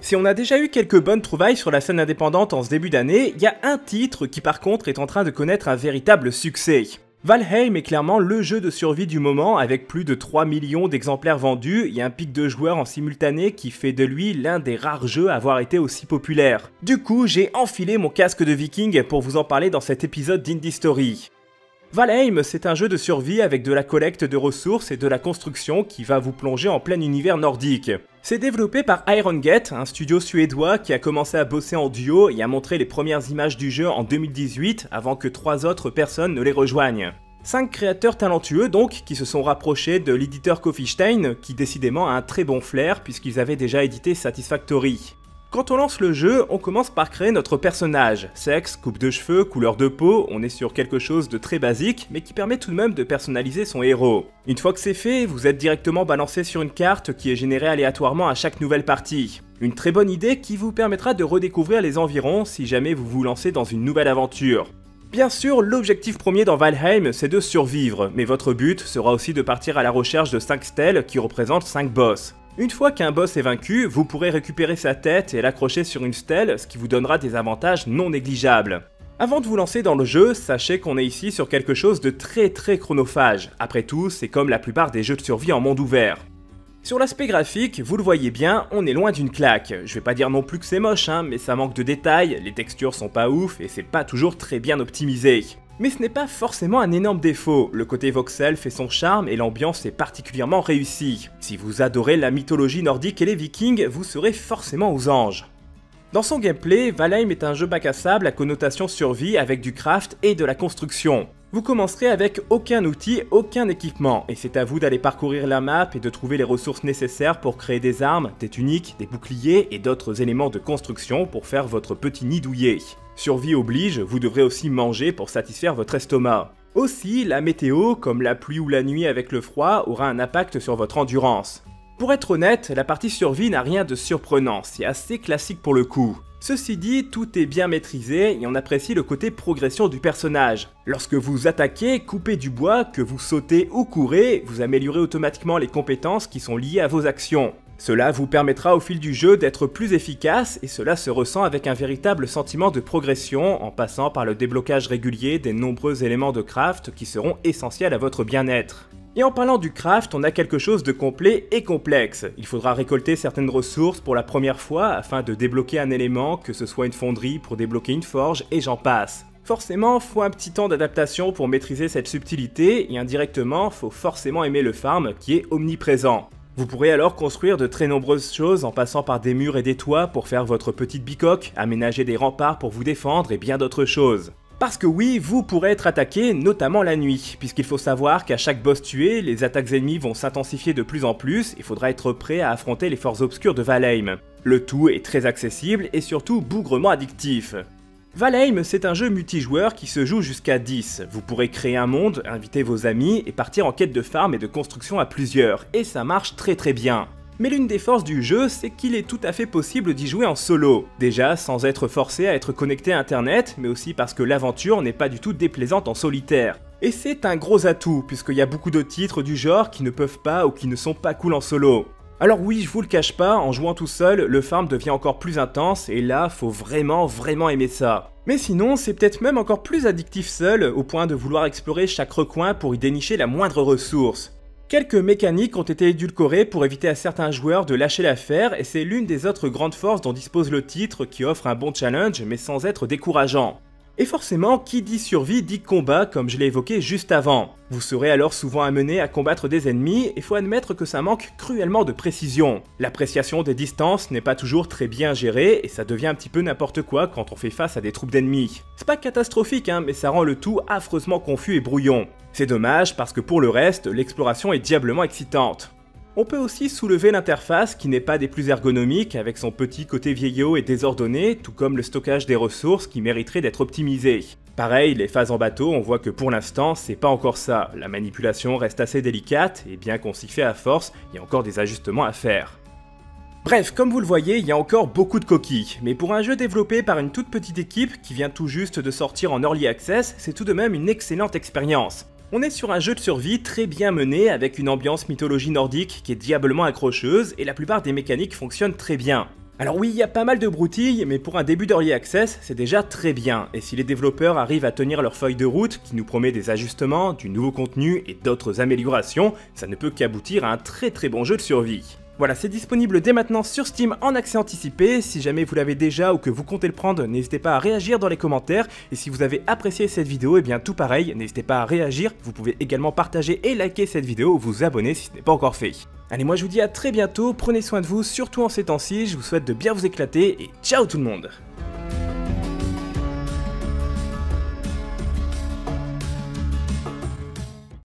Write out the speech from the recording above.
Si on a déjà eu quelques bonnes trouvailles sur la scène indépendante en ce début d'année, il y a un titre qui par contre est en train de connaître un véritable succès. Valheim est clairement le jeu de survie du moment avec plus de 3 millions d'exemplaires vendus et un pic de joueurs en simultané qui fait de lui l'un des rares jeux à avoir été aussi populaire. Du coup, j'ai enfilé mon casque de viking pour vous en parler dans cet épisode d'Indie Story. Valheim, c'est un jeu de survie avec de la collecte de ressources et de la construction qui va vous plonger en plein univers nordique. C'est développé par Iron Gate, un studio suédois qui a commencé à bosser en duo et a montré les premières images du jeu en 2018 avant que 3 autres personnes ne les rejoignent. 5 créateurs talentueux donc qui se sont rapprochés de l'éditeur Coffee Stain qui décidément a un très bon flair puisqu'ils avaient déjà édité Satisfactory. Quand on lance le jeu, on commence par créer notre personnage. Sexe, coupe de cheveux, couleur de peau, on est sur quelque chose de très basique, mais qui permet tout de même de personnaliser son héros. Une fois que c'est fait, vous êtes directement balancé sur une carte qui est générée aléatoirement à chaque nouvelle partie. Une très bonne idée qui vous permettra de redécouvrir les environs si jamais vous vous lancez dans une nouvelle aventure. Bien sûr, l'objectif premier dans Valheim, c'est de survivre, mais votre but sera aussi de partir à la recherche de 5 stèles qui représentent 5 boss. Une fois qu'un boss est vaincu, vous pourrez récupérer sa tête et l'accrocher sur une stèle, ce qui vous donnera des avantages non négligeables. Avant de vous lancer dans le jeu, sachez qu'on est ici sur quelque chose de très chronophage. Après tout, c'est comme la plupart des jeux de survie en monde ouvert. Sur l'aspect graphique, vous le voyez bien, on est loin d'une claque. Je vais pas dire non plus que c'est moche, mais ça manque de détails, les textures sont pas ouf et c'est pas toujours très bien optimisé. Mais ce n'est pas forcément un énorme défaut, le côté voxel fait son charme et l'ambiance est particulièrement réussie. Si vous adorez la mythologie nordique et les vikings, vous serez forcément aux anges. Dans son gameplay, Valheim est un jeu bac à sable à connotation survie avec du craft et de la construction. Vous commencerez avec aucun outil, aucun équipement, et c'est à vous d'aller parcourir la map et de trouver les ressources nécessaires pour créer des armes, des tuniques, des boucliers et d'autres éléments de construction pour faire votre petit nid douillet. Survie oblige, vous devrez aussi manger pour satisfaire votre estomac. Aussi, la météo, comme la pluie ou la nuit avec le froid, aura un impact sur votre endurance. Pour être honnête, la partie survie n'a rien de surprenant, c'est assez classique pour le coup. Ceci dit, tout est bien maîtrisé et on apprécie le côté progression du personnage. Lorsque vous attaquez, coupez du bois, que vous sautez ou courez, vous améliorez automatiquement les compétences qui sont liées à vos actions. Cela vous permettra au fil du jeu d'être plus efficace et cela se ressent avec un véritable sentiment de progression en passant par le déblocage régulier des nombreux éléments de craft qui seront essentiels à votre bien-être. Et en parlant du craft, on a quelque chose de complet et complexe. Il faudra récolter certaines ressources pour la première fois afin de débloquer un élément, que ce soit une fonderie pour débloquer une forge et j'en passe. Forcément, faut un petit temps d'adaptation pour maîtriser cette subtilité et indirectement, faut forcément aimer le farm qui est omniprésent. Vous pourrez alors construire de très nombreuses choses en passant par des murs et des toits pour faire votre petite bicoque, aménager des remparts pour vous défendre et bien d'autres choses. Parce que oui, vous pourrez être attaqué, notamment la nuit, puisqu'il faut savoir qu'à chaque boss tué, les attaques ennemies vont s'intensifier de plus en plus, il faudra être prêt à affronter les forces obscures de Valheim. Le tout est très accessible et surtout bougrement addictif. Valheim, c'est un jeu multijoueur qui se joue jusqu'à 10. Vous pourrez créer un monde, inviter vos amis et partir en quête de farm et de construction à plusieurs, et ça marche très bien. Mais l'une des forces du jeu, c'est qu'il est tout à fait possible d'y jouer en solo. Déjà, sans être forcé à être connecté à internet, mais aussi parce que l'aventure n'est pas du tout déplaisante en solitaire. Et c'est un gros atout, puisqu'il y a beaucoup de titres du genre qui ne peuvent pas ou qui ne sont pas cool en solo. Alors oui, je vous le cache pas, en jouant tout seul, le farm devient encore plus intense, et là, faut vraiment aimer ça. Mais sinon, c'est peut-être même encore plus addictif seul, au point de vouloir explorer chaque recoin pour y dénicher la moindre ressource. Quelques mécaniques ont été édulcorées pour éviter à certains joueurs de lâcher l'affaire et c'est l'une des autres grandes forces dont dispose le titre qui offre un bon challenge mais sans être décourageant. Et forcément, qui dit survie dit combat comme je l'ai évoqué juste avant. Vous serez alors souvent amené à combattre des ennemis et faut admettre que ça manque cruellement de précision. L'appréciation des distances n'est pas toujours très bien gérée et ça devient un petit peu n'importe quoi quand on fait face à des troupes d'ennemis. C'est pas catastrophique mais ça rend le tout affreusement confus et brouillon. C'est dommage parce que pour le reste, l'exploration est diablement excitante. On peut aussi soulever l'interface qui n'est pas des plus ergonomiques avec son petit côté vieillot et désordonné, tout comme le stockage des ressources qui mériterait d'être optimisé. Pareil, les phases en bateau, on voit que pour l'instant, c'est pas encore ça. La manipulation reste assez délicate et bien qu'on s'y fait à force, il y a encore des ajustements à faire. Bref, comme vous le voyez, il y a encore beaucoup de coquilles, mais pour un jeu développé par une toute petite équipe qui vient tout juste de sortir en Early Access, c'est tout de même une excellente expérience. On est sur un jeu de survie très bien mené avec une ambiance mythologie nordique qui est diablement accrocheuse et la plupart des mécaniques fonctionnent très bien. Alors oui, il y a pas mal de broutilles, mais pour un début d'Early Access, c'est déjà très bien, et si les développeurs arrivent à tenir leur feuille de route, qui nous promet des ajustements, du nouveau contenu et d'autres améliorations, ça ne peut qu'aboutir à un très bon jeu de survie. Voilà, c'est disponible dès maintenant sur Steam en accès anticipé. Si jamais vous l'avez déjà ou que vous comptez le prendre, n'hésitez pas à réagir dans les commentaires. Et si vous avez apprécié cette vidéo, et bien tout pareil, n'hésitez pas à réagir. Vous pouvez également partager et liker cette vidéo ou vous abonner si ce n'est pas encore fait. Allez, moi je vous dis à très bientôt, prenez soin de vous, surtout en ces temps-ci, je vous souhaite de bien vous éclater et ciao tout le monde!